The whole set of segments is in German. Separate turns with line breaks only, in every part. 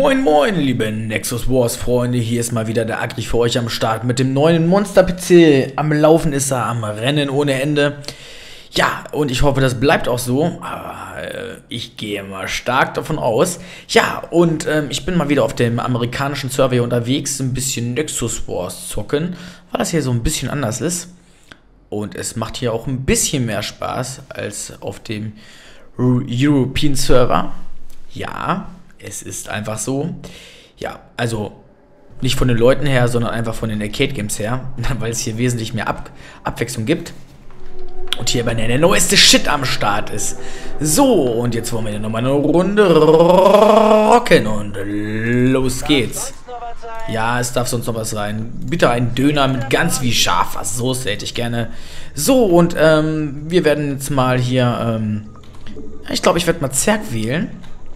Moin moin, liebe Nexus Wars Freunde, hier ist mal wieder der Agri für euch am Start mit dem neuen Monster-PC. Am Laufen ist er, am Rennen ohne Ende. Ja, und ich hoffe, das bleibt auch so, aber ich gehe mal stark davon aus. Ja, und ich bin mal wieder auf dem amerikanischen Server unterwegs, ein bisschen Nexus Wars zocken, weil das hier so ein bisschen anders ist. Und es macht hier auch ein bisschen mehr Spaß als auf dem European Server. Ja, es ist einfach so. Ja, also nicht von den Leuten her, sondern einfach von den Arcade Games her, weil es hier wesentlich mehr Abwechslung gibt. Und hier der neueste Shit am Start ist. So, und jetzt wollen wir hier nochmal eine Runde rocken und los geht's. Ja, es darf sonst noch was sein. Bitte ein Döner mit ganz wie scharfer Soße hätte ich gerne. So, und wir werden jetzt mal hier, ich glaube, ich werde mal Zerg wählen.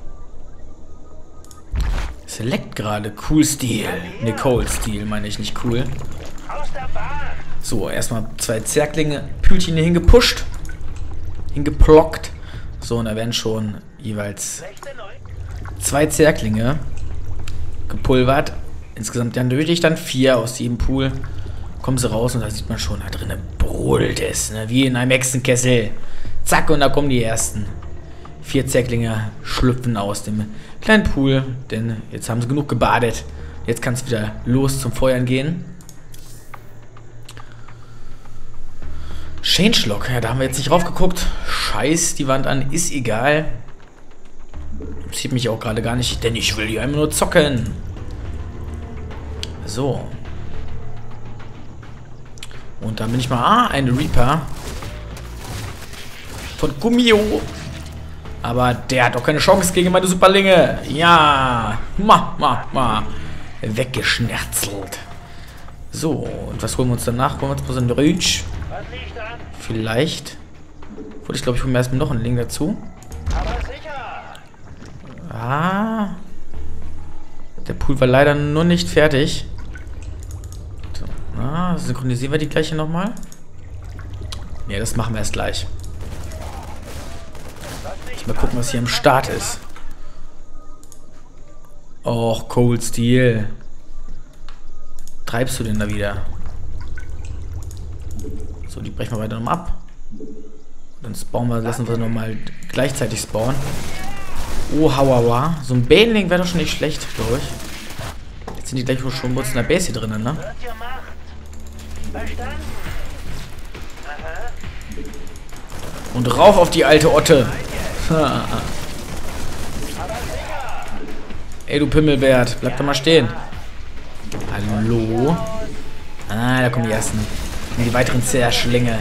Select gerade. Cool Stil. Nicole Stil, meine ich, nicht cool. So, erstmal 2 Zerglinge, Pülchen hier hingepusht. Hingeplockt. So, und da werden schon jeweils 2 Zerglinge gepulvert. Insgesamt dann nötig dann 4 aus jedem Pool. Kommen sie raus und da sieht man schon, da drinnen brodelt es, ne? Wie in einem Hexenkessel. Zack, und da kommen die ersten 4 Zerglinge schlüpfen aus dem kleinen Pool, denn jetzt haben sie genug gebadet. Jetzt kann es wieder los zum Feuern gehen. Changelog, ja, da haben wir jetzt nicht drauf geguckt. Scheiß die Wand an, ist egal. Sieht mich auch gerade gar nicht, denn ich will hier einfach nur zocken. So. Und dann bin ich mal, ein Reaper. Von Gummio. Aber der hat doch keine Chance gegen meine Superlinge. Ja. Weggeschnerzelt. So, und was holen wir uns danach? Holen wir uns mal so einen Rütsch. Vielleicht. Wollte ich glaube, ich hole mir erstmal noch einen Link dazu. Ah. Der Pool war leider nur nicht fertig. So. Ah, synchronisieren wir die gleiche nochmal? Ne, das machen wir erst gleich. Mal gucken, was hier am Start ist. Och, Cold Steel. Treibst du denn da wieder? So, die brechen wir weiter nochmal ab. Dann spawnen wir, lassen wir nochmal gleichzeitig spawnen. Oh, hauaua. So ein Baneling wäre doch schon nicht schlecht, glaube ich. Jetzt sind die gleich schon kurz in der Base hier drinnen, ne? Und rauf auf die alte Otte. Ey, du Pimmelbert, bleib doch mal stehen. Hallo? Ah, da kommen die ersten. Und die weiteren Zerschlinge.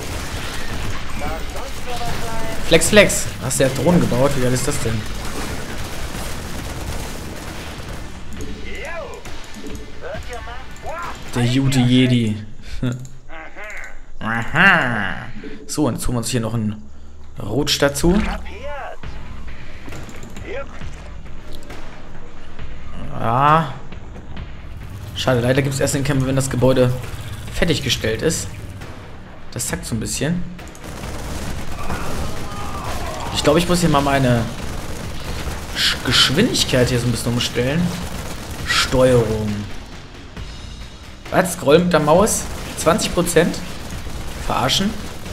Flex, Flex. Hast du ja Drohnen gebaut? Wie geil ist das denn? Der gute Jedi. Aha. So, und jetzt holen wir uns hier noch einen Rutsch dazu. Ah. Schade, leider gibt es erst den Kämpfer, wenn das Gebäude fertiggestellt ist. Das zackt so ein bisschen. Ich glaube, ich muss hier mal meine Geschwindigkeit hier so ein bisschen umstellen. Steuerung. Was? Scrollen mit der Maus? 20%? Verarschen?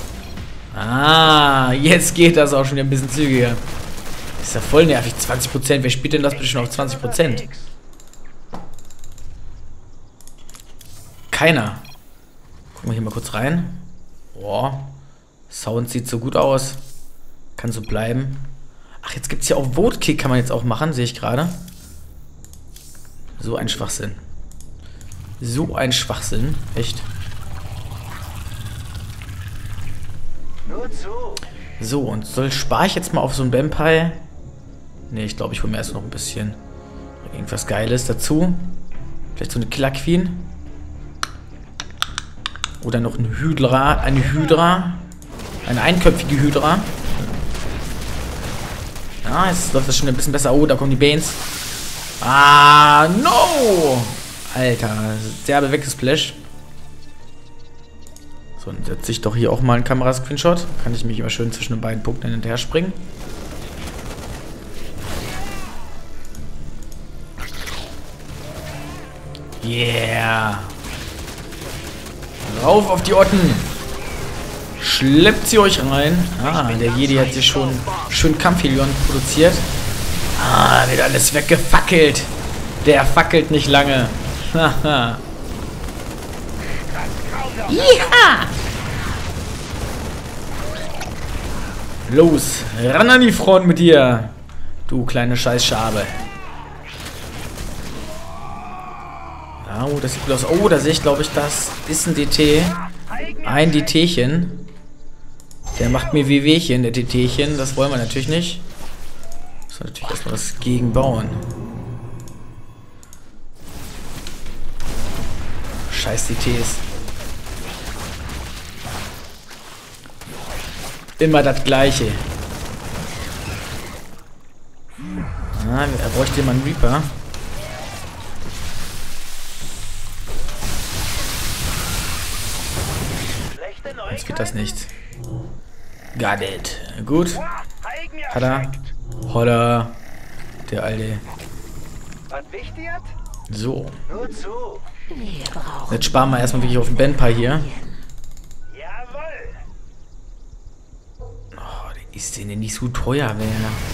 Ah, jetzt geht das auch schon wieder ein bisschen zügiger. Ist ja voll nervig. 20%. Wer spielt denn das bitte schon auf 20%? Keiner. Gucken wir hier mal kurz rein. Boah. Sound sieht so gut aus. Kann so bleiben. Ach, jetzt gibt es ja auch Vote-Kick, kann man jetzt auch machen, sehe ich gerade. So ein Schwachsinn. So ein Schwachsinn. Echt. So, und spare ich jetzt mal auf so ein Vampire? Ne, ich glaube, ich hole mir erst noch ein bisschen irgendwas Geiles dazu. Vielleicht so eine Killer Queen. Oder noch ein Hydra. Eine Hydra. Eine einköpfige Hydra. Ja, jetzt läuft das schon ein bisschen besser. Oh, da kommen die Banes. Ah, no! Alter, derbe weggesplash. So, dann setze ich doch hier auch mal einen Kamerascreenshot. Kann ich mich immer schön zwischen den beiden Punkten hin und her springen. Yeah. Rauf auf die Otten. Schleppt sie euch rein. Ah, der Jedi hat sich schon schön Kampfhelion produziert. Ah, wird alles weggefackelt. Der fackelt nicht lange. Haha. Ja! Los, ran an die Front mit dir, du kleine Scheißschabe. Oh, das sieht gut aus. Oh, da sehe ich, glaube ich, das ist ein DT. Ein DTchen. Der macht mir Wehwehchen, der DTchen. Das wollen wir natürlich nicht. Muss natürlich erstmal was gegen bauen. Scheiß DTs. Immer das Gleiche. Ah, er bräuchte mal einen Reaper. Jetzt geht das nicht. Got it. Gut. Hat er. Holla. Der alte. So. Jetzt sparen wir erstmal wirklich auf den Benpai hier. Oh, ist denn nicht so teuer, wäre.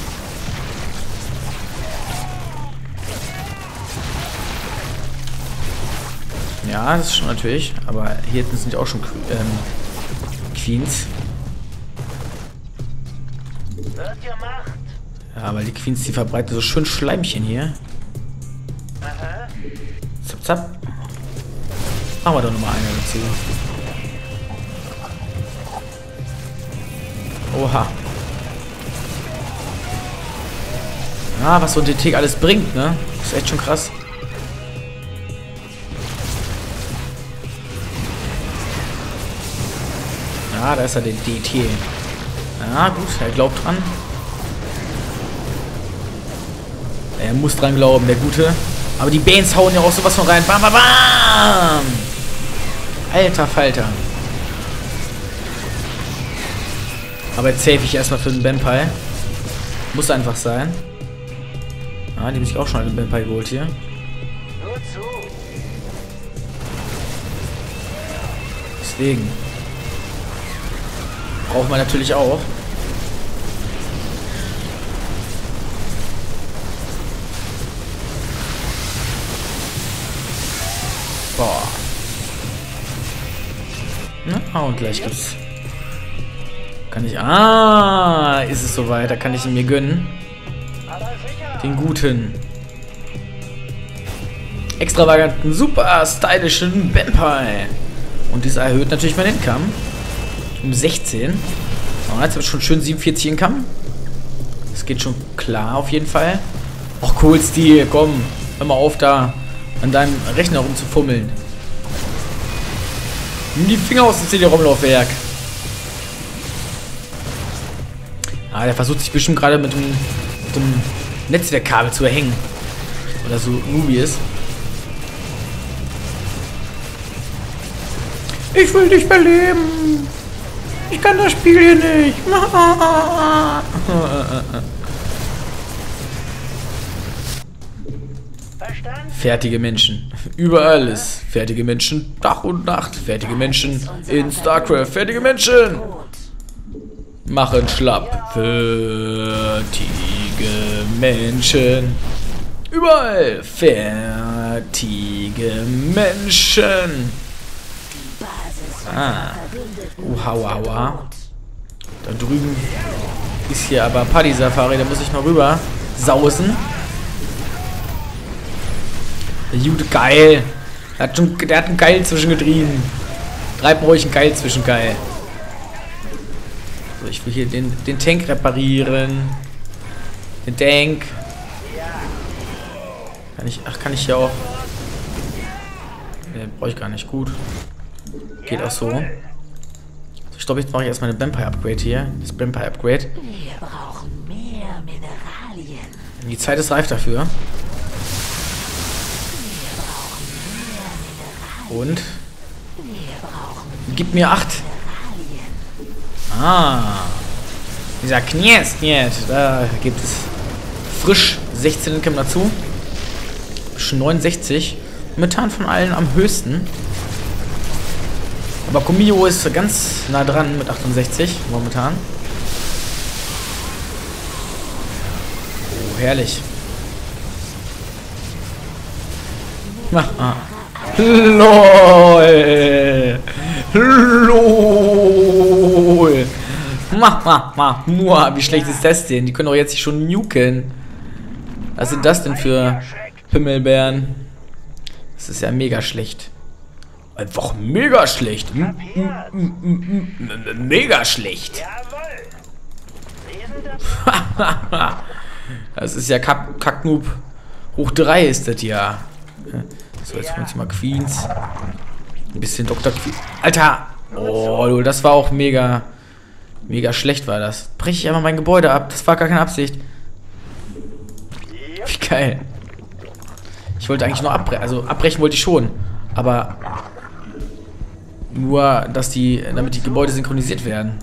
Ja, das ist schon natürlich. Aber hier hinten sind ja auch schon Queens. Ja, weil die Queens, die verbreiten so schön Schleimchen hier. Zap, zap. Machen wir doch nochmal eine dazu. Oha. Ah, was so ein DT alles bringt, ne? Das ist echt schon krass. Ah, da ist er, der DT. Ah, gut, er glaubt dran. Er muss dran glauben, der Gute. Aber die Banes hauen ja auch sowas von rein. Bam, bam, bam! Alter Falter. Aber jetzt save ich erstmal für den Benpai. Muss einfach sein. Ah, die habe ich auch schon einen Benpai geholt hier. Deswegen. Braucht man natürlich auch. Boah. Na, und gleich gibt's. Kann ich. Ah, ist es soweit. Da kann ich ihn mir gönnen. Den guten. Extravaganten, super stylischen Benpai. Und dieser erhöht natürlich mein Income. Um 16. Oh, jetzt habe ich schon schön 47 Income. Das geht schon klar auf jeden Fall. Ach cool, Stil. Komm, hör mal auf da an deinem Rechner rumzufummeln. Nimm die Finger aus dem CD-ROM-Laufwerk. Ah, der versucht sich bestimmt gerade mit dem Netzwerkkabel zu erhängen. Oder so Ruby ist. Ich will dich beleben. Ich kann das Spiel hier nicht. Fertige Menschen. Überall ist fertige Menschen. Tag und Nacht. Fertige Menschen in StarCraft. Fertige Menschen. Machen schlapp. Fertige Menschen. Überall. Fertige Menschen. Ah. Uhaua. Da drüben ist hier aber Paddy Safari. Da muss ich mal rüber sausen. Der Jude, geil. Der hat einen Geil zwischengetrieben. Treibt ruhig einen Geil zwischen geil. So, ich will hier den Tank reparieren. Den Tank. Kann ich hier auch. Ne, brauche ich gar nicht. Gut. Geht auch so. Ich glaube, jetzt mache ich erstmal eine Benpai-Upgrade hier. Das Benpai-Upgrade.
Wir brauchen mehr Mineralien.
Die Zeit ist reif dafür. Und? Gib mir 8. Ah. Dieser Kniest. Da gibt es frisch 16 Income dazu. Schon 69. momentan von allen am höchsten. Aber Kumio ist ganz nah dran mit 68 momentan. Oh, herrlich. LOL. LOL. Wie schlecht ist das denn? Die können doch jetzt sich schon nuken. Was sind das denn für Himmelbeeren? Das ist ja mega schlecht. Einfach mega schlecht. Mega schlecht. Das ist ja Kacknoob. Hoch 3 ist das ja. So, jetzt holen wir uns mal Queens. Ein bisschen Dr. Queen. Alter! Oh, das war auch mega. Mega schlecht war das. Breche ich einfach mein Gebäude ab. Das war gar keine Absicht. Wie geil. Ich wollte eigentlich nur abbrechen. Also abbrechen wollte ich schon. Aber nur, dass damit die Gebäude synchronisiert werden.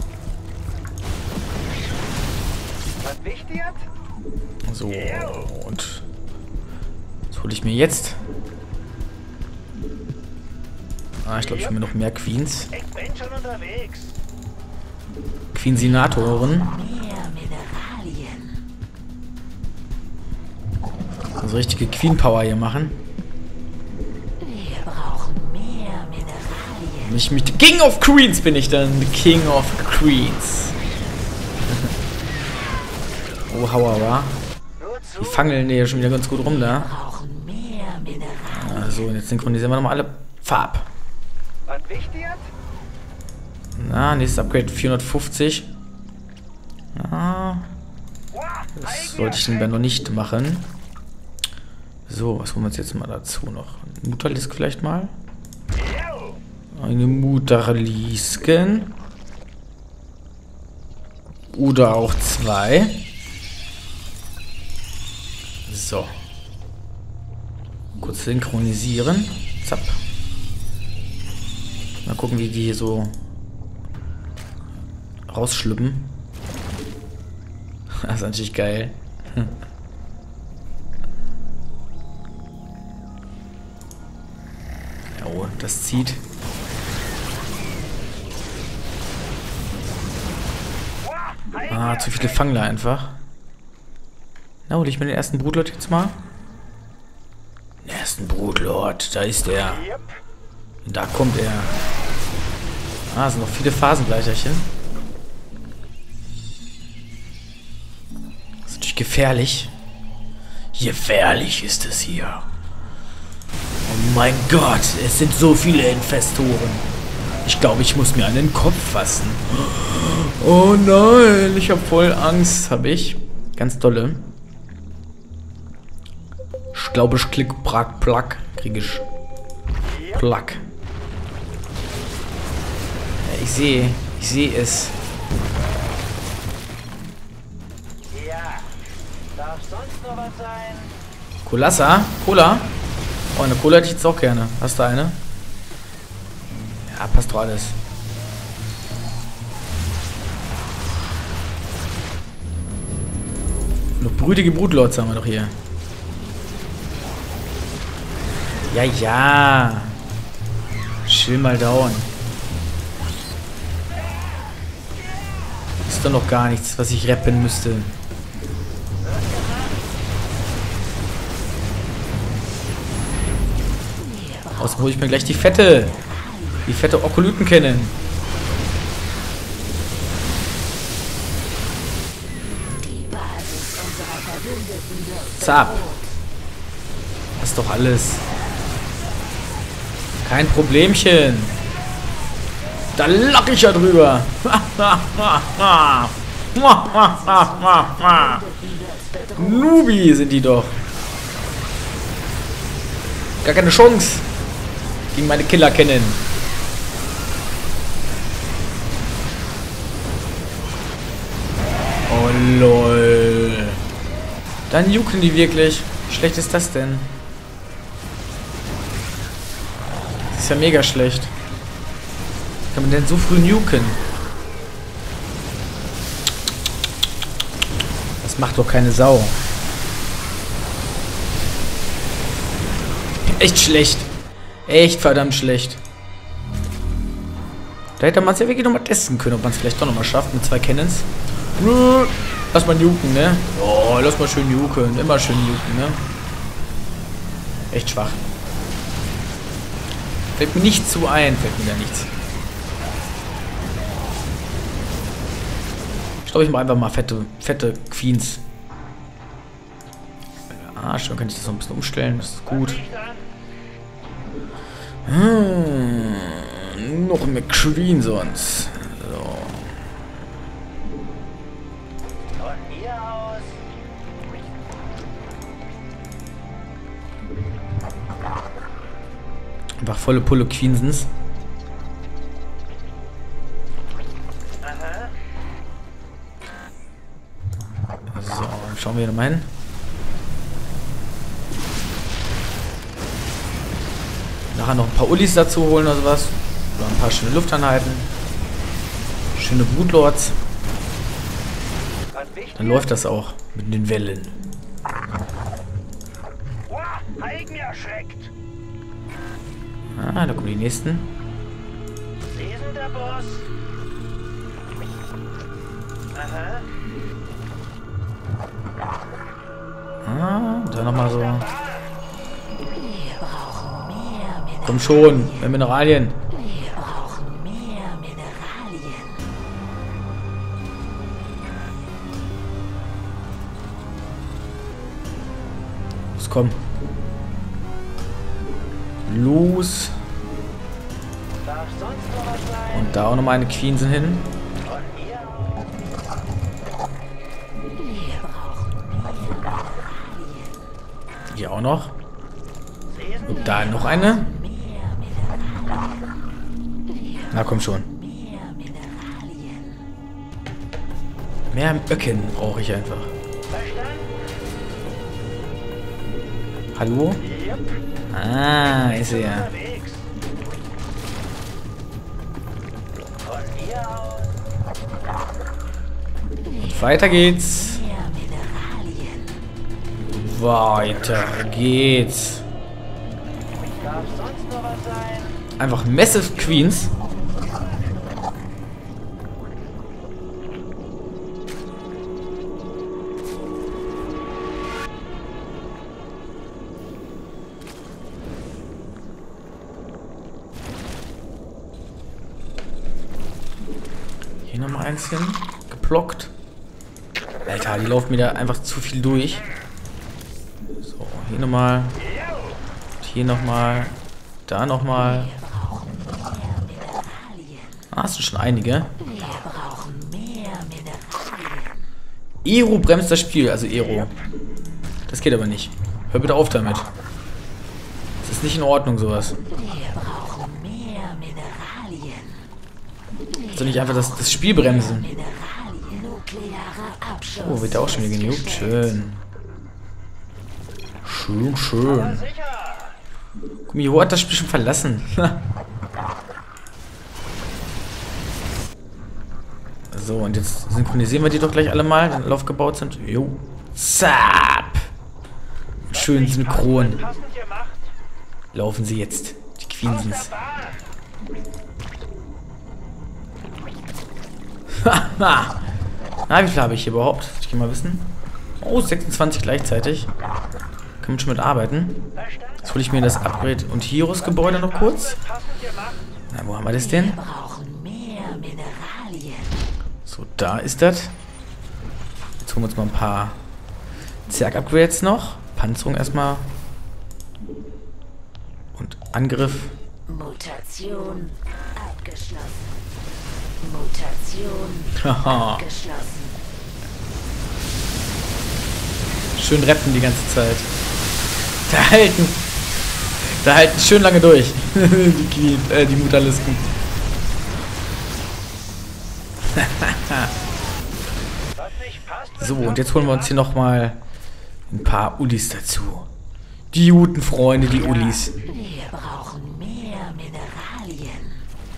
So, und was hole ich mir jetzt? Ah, ich glaube, ich hole mir noch mehr Queens.
Ich bin schon unterwegs.
Queen-Senatoren.
Mehr Mineralien.
Also richtige Queen-Power hier machen.
Wir brauchen mehr Mineralien.
The King of Queens bin ich dann. The King of Queens. Oh, Hauer, wa? Die fangeln hier schon wieder ganz gut rum da.
Wir brauchen mehr Mineralien.
Also, und jetzt synchronisieren wir nochmal alle Farb.
Was wichtig?
Na, nächstes Upgrade 450. Na, das sollte ich lieber noch nicht machen. So, was holen wir uns jetzt mal dazu noch? Mutterlisk vielleicht mal? Eine Mutterlisken. Oder auch 2. So. Kurz synchronisieren. Zapp. Mal gucken, wie die hier so rausschlüppen. Das ist natürlich geil. Oh, das zieht. Ah, zu viele Fangler einfach. Na, hol ich mir den ersten Brutlord jetzt mal. Den ersten Brutlord, da ist er. Da kommt er. Ah, sind noch viele Phasengleicherchen. Das ist natürlich gefährlich. Gefährlich ist es hier. Oh mein Gott, es sind so viele Infestoren. Ich glaube, ich muss mir an den Kopf fassen. Oh nein, ich habe voll Angst, habe ich. Ganz dolle. Ich glaube, ich klicke Plack, kriege ich. Plack. Ja, ich sehe es.
Ja. Darf sonst noch was sein?
Colassa? Cola? Oh, eine Cola hätte ich jetzt auch gerne. Hast du eine? Ja, passt doch alles. Noch brütige Brutlords haben wir doch hier. Ja, ja. Chill mal down. Ist doch noch gar nichts, was ich rappen müsste. Außerdem hole ich mir gleich die fette Okolyten kennen. Zap. Das ist doch alles. Kein Problemchen. Da lache ich ja drüber. Nubi sind die doch. Gar keine Chance gegen meine Killer kennen. Oh lol. Dann jucken die wirklich. Wie schlecht ist das denn? Das ist ja mega schlecht. Wie kann man denn so früh nuken? Das macht doch keine Sau. echt schlecht. Echt verdammt schlecht. Da hätte man es ja wirklich nochmal testen können, ob man es vielleicht doch nochmal schafft mit 2 Cannons. Lass mal juken, ne? Oh, lass mal schön juken. Immer schön juken, ne? Echt schwach. Fällt mir nichts zu ein, fällt mir da nichts. Ich glaube, ich mache einfach mal fette Queens. Ah, schon kann ich das noch ein bisschen umstellen, das ist gut. Noch mehr Queen sonst. So.
Von hier aus.
Einfach volle Pulle Queensens.
Aha.
So, dann schauen wir hier nochmal hin. Nachher noch ein paar Ullis dazu holen oder sowas. Oder ein paar schöne Lufteinheiten. Schöne Bootlords.
Was wichtig?
Dann läuft das auch mit den Wellen.
Wow, Eigen erschreckt.
Ah, da kommen die nächsten.
Lesen der Boss. Aha.
Ah, da nochmal so.
Wir brauchen mehr Mineralien.
Komm schon, mehr Mineralien.
Wir brauchen mehr Mineralien.
Los, komm. Los.
Darf sonst noch was sein?
Und da auch nochmal eine Queen sind hin.
Von hier aus.
Wir brauchen mehr Mineralien.
Hier auch noch.
Lesen
Und da noch eine.
Mehr Mineralien.
Na komm schon.
Mehr Mineralien.
Mehr Öcken brauche ich einfach.
verstanden?
Hallo?
Yep.
Ah, ist er.
Unterwegs. Von hier aus.
Und weiter geht's.
Mehr Mineralien.
Weiter geht's.
Darf sonst noch was sein?
Einfach Massive Queens. Hier nochmal eins hin. Geblockt. Alter, die laufen mir da einfach zu viel durch. So, hier nochmal. Hier nochmal. Da nochmal. Ah, das sind schon einige.
Wir brauchen mehr Mineralien.
Ero bremst das Spiel, also Ero. Das geht aber nicht. Hör bitte auf damit. Das ist nicht in Ordnung, sowas.
Wir brauchen mehr Mineralien.
Also nicht einfach das Spiel bremsen.
Mineralien. Nuklearer Abschuss.
Oh, wird da auch schon wieder genugt. Schön. Schön, schön.
Sicher.
Gummio hat das Spiel schon verlassen. So, und jetzt synchronisieren wir die doch gleich alle mal, wenn alle aufgebaut sind. Jo. Zap! Schön synchron.
Passend gemacht.
Laufen sie jetzt. Die Queensens. Haha. Na, wie viel habe ich hier überhaupt? Ich kann mal wissen. Oh, 26 gleichzeitig. Kann man schon mit arbeiten. Jetzt hole ich mir das Upgrade- und Heroes-Gebäude noch kurz.
Passend gemacht.
Na, wo haben wir das denn?
Wir brauchen mehr Mineralien.
So, da ist das. Jetzt holen wir uns mal ein paar Zerg-Upgrades noch. Panzerung erstmal. Und Angriff.
Mutation abgeschlossen. Mutation
Haha.
abgeschlossen.
Schön rappen die ganze Zeit. Da halten schön lange durch. Die Mutalisten.
Was nicht passt, wird
So, und jetzt holen wir uns hier nochmal ein paar Ullis dazu. Die guten Freunde, die Ullis.
Wir brauchen mehr Mineralien.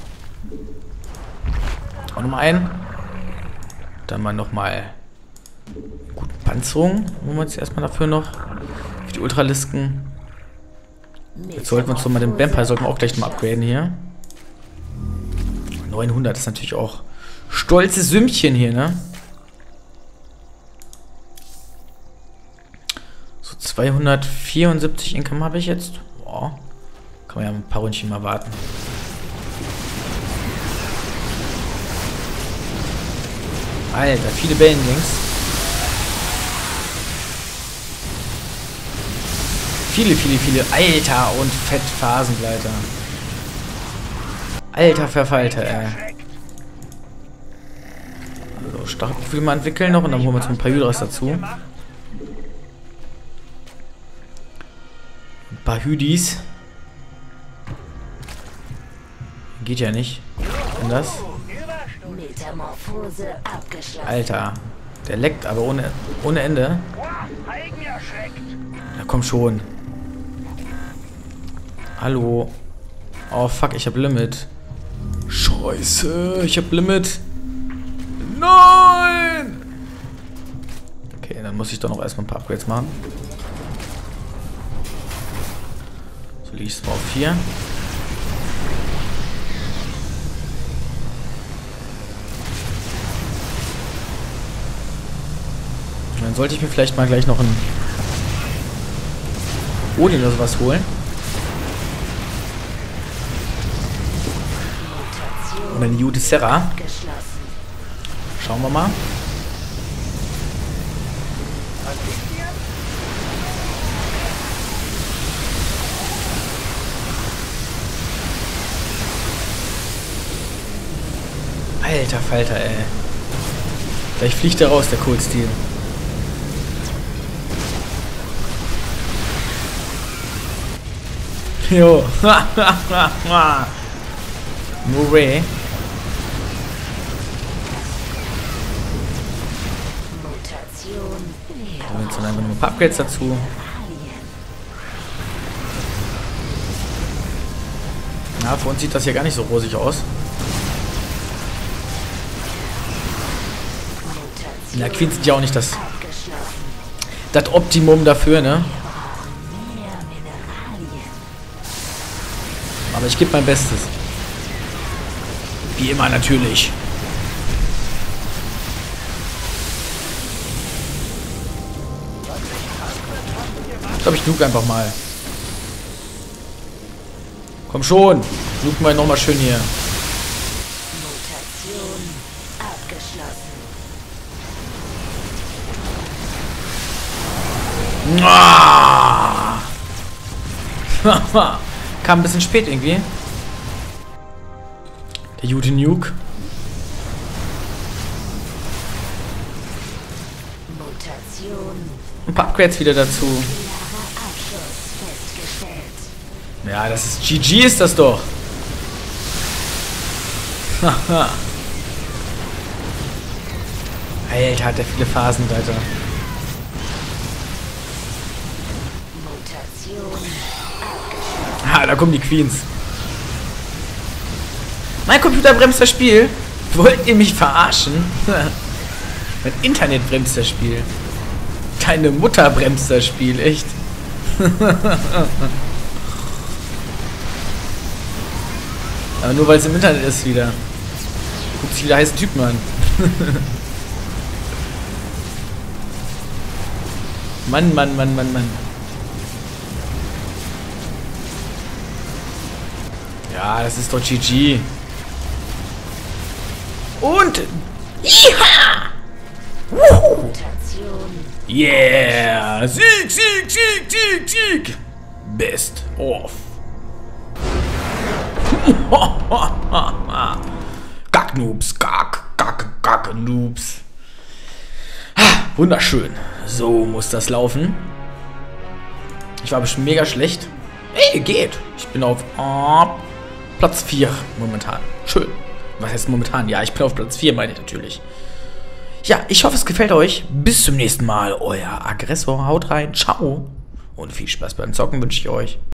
Auch nochmal einen. Dann mal nochmal gut Panzerung. Holen wir uns erstmal dafür noch. Für die Ultralisken. Jetzt sollten wir uns doch mal den Vampire sollten wir auch gleich mal upgraden hier. 900 ist natürlich auch stolzes Sümmchen hier, ne? So 274 Income habe ich jetzt. Boah. Kann man ja ein paar Ründchen mal warten. Alter, viele Bandings. Viele. Alter, und Fettphasengleiter. Alter Verfalter, ey. Also, Stachelprofil mal entwickeln noch und dann holen wir uns ein paar Hydras dazu. Ein paar Hydis. Geht ja nicht. Und das?
Metamorphose abgeschlossen.
Alter, der leckt aber ohne Ende. Na komm schon. Hallo. Oh fuck, ich hab Limit. Scheiße, ich hab Limit. Nein! Okay, dann muss ich doch noch erstmal ein paar Upgrades machen. So liege ich es mal auf 4. Und dann sollte ich mir vielleicht mal gleich noch einen Odin oder sowas holen. Oder eine Jude Serra. Schauen wir mal. Alter Falter, ey. Gleich fliegt er raus, der Cold Steel. Jo. No way. Da jetzt dann einfach noch ein paar Upgrades dazu. Na, für uns sieht das hier gar nicht so rosig aus. Na, Queens sind ja auch nicht das Optimum dafür, ne? Aber ich gebe mein Bestes. Wie immer natürlich. Ich glaube, ich nuke einfach mal. Komm schon. Nuken wir nochmal schön hier.
Mutation abgeschlossen.
Kam ein bisschen spät irgendwie. Der gute Nuke.
Mutation.
Ein paar Upgrades wieder dazu.
Klarer Abschluss festgestellt.
Ja, das ist GG, ist das doch. Alter, hat der viele Phasen, Alter.
Mutation.
Ah, da kommen die Queens. Mein Computer bremst das Spiel. Wollt ihr mich verarschen? Mein Internet bremst das Spiel. Deine Mutter bremst das Spiel, echt. Aber nur weil es im Internet ist wieder. Guckt sich wieder heißen Typen an. Mann. Ja, das ist doch GG. Und... Iha! Wuhu!
Mutation.
Yeah! Sieg! Best of. Gack-Noobs, Gack-Noobs. Wunderschön. So muss das laufen. Ich war bestimmt mega schlecht. Ey, geht. Ich bin auf Platz 4 momentan. Schön. Was heißt momentan? Ja, ich bin auf Platz 4, meine ich natürlich. Ja, ich hoffe, es gefällt euch. Bis zum nächsten Mal. Euer Aggressor. Haut rein. Ciao. Und viel Spaß beim Zocken wünsche ich euch.